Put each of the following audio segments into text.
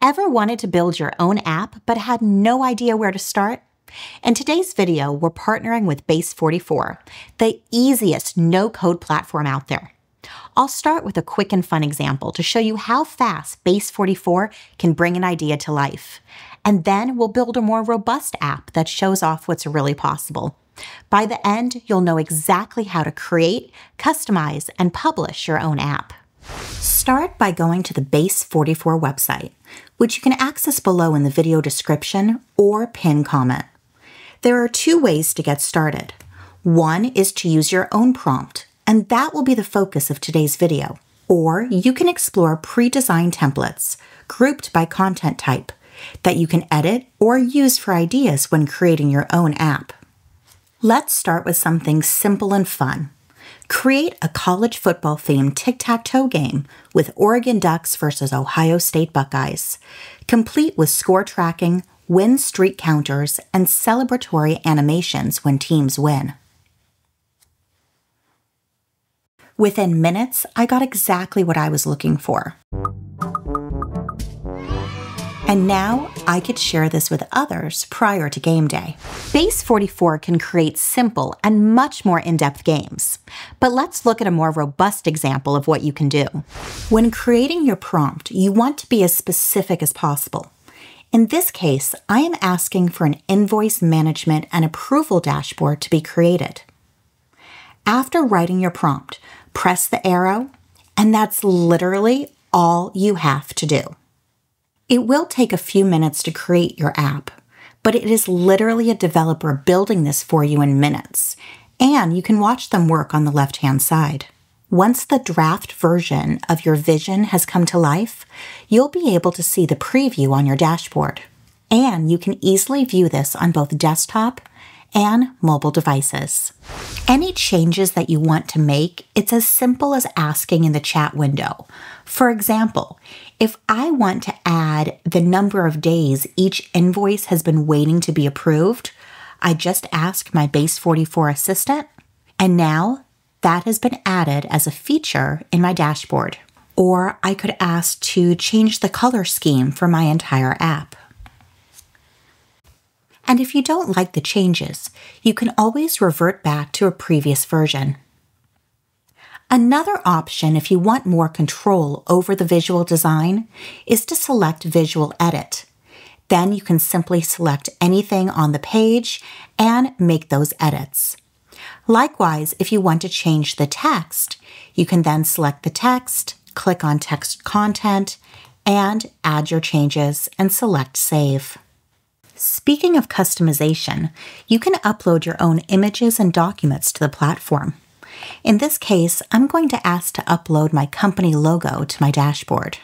Ever wanted to build your own app but had no idea where to start? In today's video, we're partnering with Base44, the easiest no-code platform out there. I'll start with a quick and fun example to show you how fast Base44 can bring an idea to life. And then we'll build a more robust app that shows off what's really possible. By the end, you'll know exactly how to create, customize, and publish your own app. Start by going to the Base44 website, which you can access below in the video description or pin comment. There are two ways to get started. One is to use your own prompt, and that will be the focus of today's video. Or you can explore pre-designed templates, grouped by content type, that you can edit or use for ideas when creating your own app. Let's start with something simple and fun. Create a college football-themed tic-tac-toe game with Oregon Ducks versus Ohio State Buckeyes, complete with score tracking, win streak counters, and celebratory animations when teams win. Within minutes, I got exactly what I was looking for. And now I could share this with others prior to game day. Base44 can create simple and much more in-depth games. But let's look at a more robust example of what you can do. When creating your prompt, you want to be as specific as possible. In this case, I am asking for an invoice management and approval dashboard to be created. After writing your prompt, press the arrow, and that's literally all you have to do. It will take a few minutes to create your app, but it is literally a developer building this for you in minutes, and you can watch them work on the left-hand side. Once the draft version of your vision has come to life, you'll be able to see the preview on your dashboard, and you can easily view this on both desktop and mobile devices. Any changes that you want to make, it's as simple as asking in the chat window. For example, if I want to add the number of days each invoice has been waiting to be approved, I just ask my Base44 assistant, and now that has been added as a feature in my dashboard. Or I could ask to change the color scheme for my entire app. And if you don't like the changes, you can always revert back to a previous version. Another option, if you want more control over the visual design, is to select Visual Edit. Then you can simply select anything on the page and make those edits. Likewise, if you want to change the text, you can then select the text, click on Text Content, and add your changes and select Save. Speaking of customization, you can upload your own images and documents to the platform. In this case, I'm going to ask to upload my company logo to my dashboard.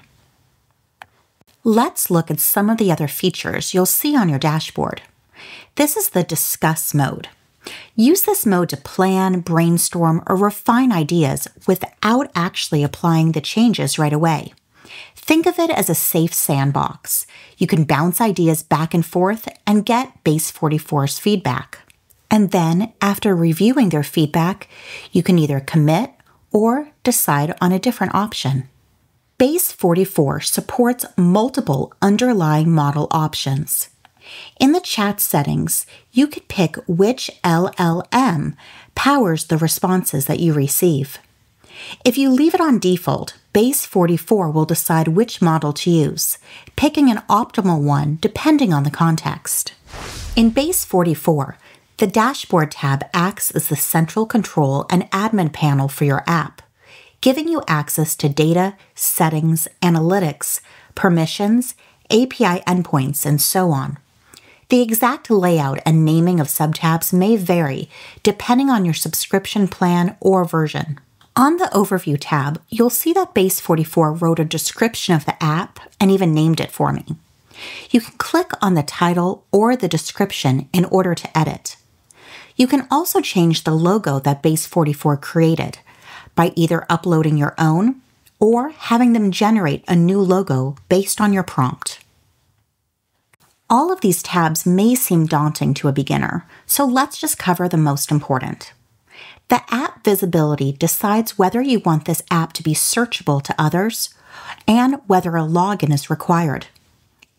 Let's look at some of the other features you'll see on your dashboard. This is the Discuss mode. Use this mode to plan, brainstorm, or refine ideas without actually applying the changes right away. Think of it as a safe sandbox. You can bounce ideas back and forth and get Base44's feedback. And then, after reviewing their feedback, you can either commit or decide on a different option. Base44 supports multiple underlying model options. In the chat settings, you could pick which LLM powers the responses that you receive. If you leave it on default, Base44 will decide which model to use, picking an optimal one depending on the context. In Base44, the Dashboard tab acts as the central control and admin panel for your app, giving you access to data, settings, analytics, permissions, API endpoints, and so on. The exact layout and naming of subtabs may vary depending on your subscription plan or version. On the Overview tab, you'll see that Base44 wrote a description of the app and even named it for me. You can click on the title or the description in order to edit. You can also change the logo that Base44 created by either uploading your own or having them generate a new logo based on your prompt. All of these tabs may seem daunting to a beginner, so let's just cover the most important. The app visibility decides whether you want this app to be searchable to others and whether a login is required.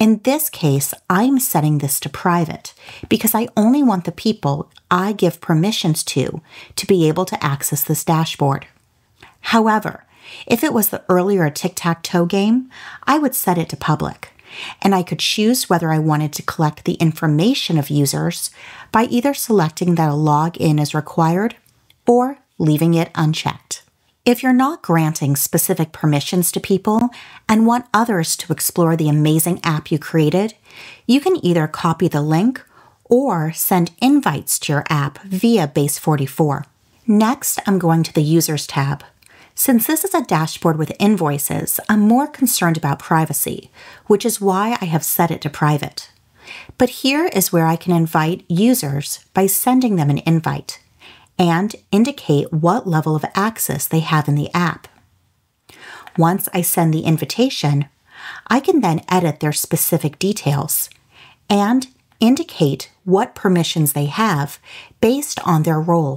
In this case, I'm setting this to private because I only want the people I give permissions to be able to access this dashboard. However, if it was the earlier tic-tac-toe game, I would set it to public, and I could choose whether I wanted to collect the information of users by either selecting that a login is required or leaving it unchecked. If you're not granting specific permissions to people and want others to explore the amazing app you created, you can either copy the link or send invites to your app via Base44. Next, I'm going to the Users tab. Since this is a dashboard with invoices, I'm more concerned about privacy, which is why I have set it to private. But here is where I can invite users by sending them an invite and indicate what level of access they have in the app. Once I send the invitation, I can then edit their specific details and indicate what permissions they have based on their role.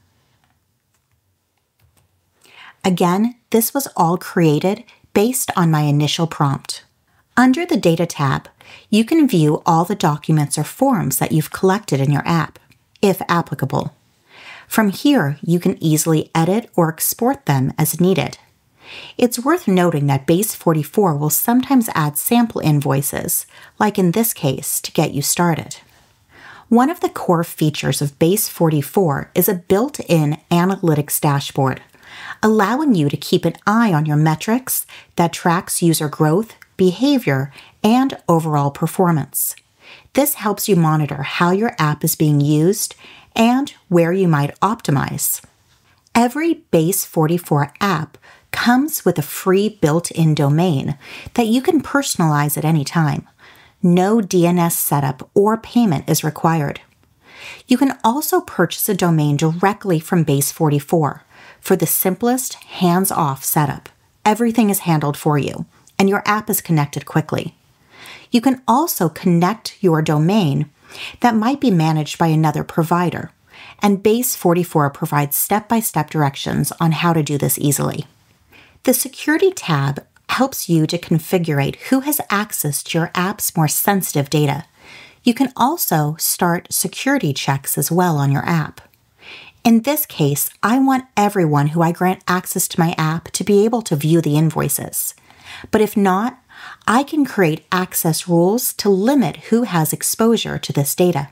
Again, this was all created based on my initial prompt. Under the Data tab, you can view all the documents or forms that you've collected in your app, if applicable. From here, you can easily edit or export them as needed. It's worth noting that Base44 will sometimes add sample invoices, like in this case, to get you started. One of the core features of Base44 is a built-in analytics dashboard, allowing you to keep an eye on your metrics that tracks user growth, behavior, and overall performance. This helps you monitor how your app is being used and where you might optimize. Every Base44 app comes with a free built-in domain that you can personalize at any time. No DNS setup or payment is required. You can also purchase a domain directly from Base44 for the simplest hands-off setup. Everything is handled for you, and your app is connected quickly. You can also connect your domain that might be managed by another provider, and Base44 provides step-by-step directions on how to do this easily. The Security tab helps you to configure who has access to your app's more sensitive data. You can also start security checks as well on your app. In this case, I want everyone who I grant access to my app to be able to view the invoices. But if not, I can create access rules to limit who has exposure to this data.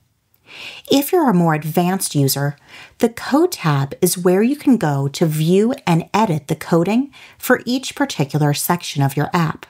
If you're a more advanced user, the Code tab is where you can go to view and edit the coding for each particular section of your app.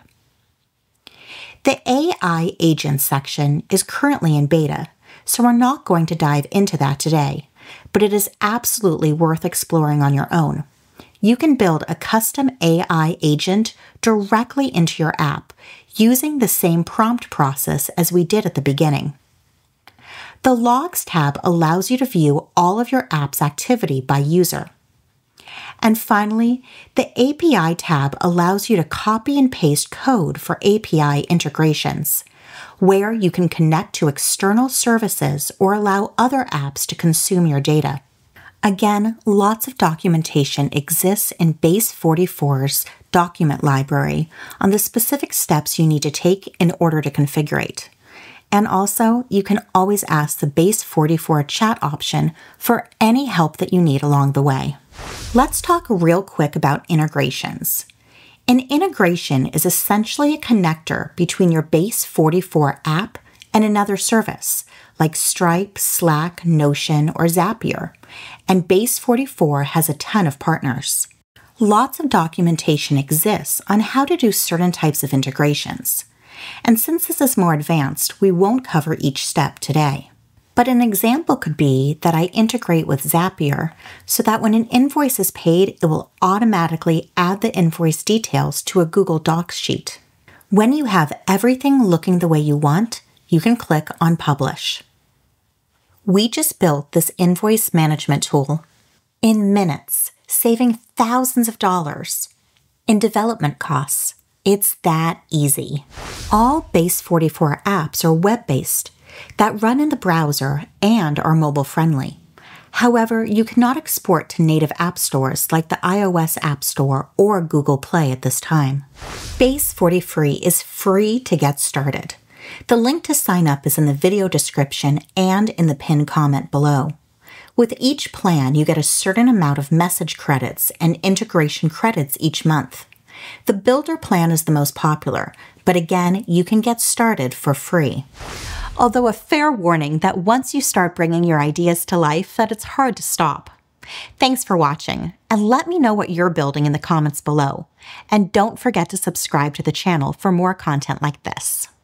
The AI agent section is currently in beta, so we're not going to dive into that today, but it is absolutely worth exploring on your own. You can build a custom AI agent directly into your app using the same prompt process as we did at the beginning. The Logs tab allows you to view all of your app's activity by user. And finally, the API tab allows you to copy and paste code for API integrations, where you can connect to external services or allow other apps to consume your data. Again, lots of documentation exists in Base44's document library on the specific steps you need to take in order to configure it. And also, you can always ask the Base44 chat option for any help that you need along the way. Let's talk real quick about integrations. An integration is essentially a connector between your Base44 app and another service, like Stripe, Slack, Notion, or Zapier, and Base44 has a ton of partners. Lots of documentation exists on how to do certain types of integrations. And since this is more advanced, we won't cover each step today. But an example could be that I integrate with Zapier so that when an invoice is paid, it will automatically add the invoice details to a Google Docs sheet. When you have everything looking the way you want, you can click on Publish. We just built this invoice management tool in minutes, saving thousands of dollars in development costs. It's that easy. All Base44 apps are web-based that run in the browser and are mobile-friendly. However, you cannot export to native app stores like the iOS App Store or Google Play at this time. Base44 is free to get started. The link to sign up is in the video description and in the pinned comment below. With each plan, you get a certain amount of message credits and integration credits each month. The Builder plan is the most popular, but again, you can get started for free. Although a fair warning that once you start bringing your ideas to life, that it's hard to stop. Thanks for watching, and let me know what you're building in the comments below. And don't forget to subscribe to the channel for more content like this.